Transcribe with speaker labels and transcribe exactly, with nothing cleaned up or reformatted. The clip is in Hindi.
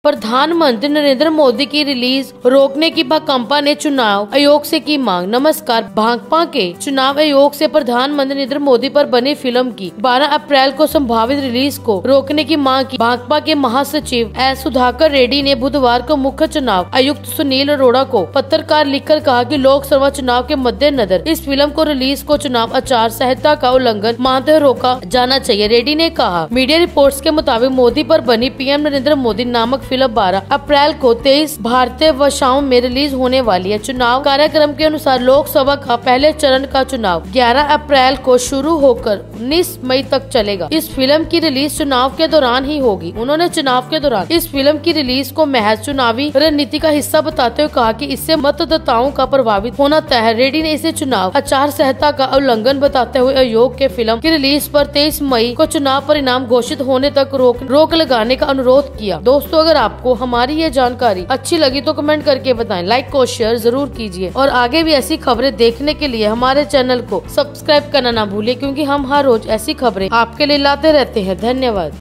Speaker 1: प्रधानमंत्री नरेंद्र मोदी की रिलीज रोकने की भाकपा ने चुनाव आयोग से की मांग। नमस्कार। भाकपा के चुनाव आयोग से प्रधानमंत्री नरेंद्र मोदी पर बनी फिल्म की बारह अप्रैल को संभावित रिलीज को रोकने की मांग की। भाकपा के महासचिव एस सुधाकर रेड्डी ने बुधवार को मुख्य चुनाव आयुक्त सुनील अरोड़ा को पत्रकार लिखकर कहा कि लोकसभा चुनाव के मद्देनजर इस फिल्म को रिलीज को चुनाव आचार संहिता का उल्लंघन मानते हुए रोका जाना चाहिए। रेड्डी ने कहा, मीडिया रिपोर्ट्स के मुताबिक मोदी पर बनी पीएम नरेंद्र मोदी नामक फिल्म बारह अप्रैल को तेईस भारतीय भाषाओं में रिलीज होने वाली है। चुनाव कार्यक्रम के अनुसार लोकसभा का पहले चरण का चुनाव ग्यारह अप्रैल को शुरू होकर उन्नीस मई तक चलेगा। इस फिल्म की रिलीज चुनाव के दौरान ही होगी। उन्होंने चुनाव के दौरान इस फिल्म की रिलीज को महज चुनावी रणनीति का हिस्सा बताते हुए कहा कि इससे मतदाताओं का प्रभावित होना तय है। रेड्डी ने इसे चुनाव आचार संहिता का उल्लंघन बताते हुए आयोग के फिल्म की रिलीज पर तेईस मई को चुनाव परिणाम घोषित होने तक रोक रोक लगाने का अनुरोध किया। दोस्तों, अगर आपको हमारी ये जानकारी अच्छी लगी तो कमेंट करके बताएं, लाइक और शेयर जरूर कीजिए और आगे भी ऐसी खबरें देखने के लिए हमारे चैनल को सब्सक्राइब करना ना भूलिए, क्योंकि हम हर रोज ऐसी खबरें आपके लिए लाते रहते हैं। धन्यवाद।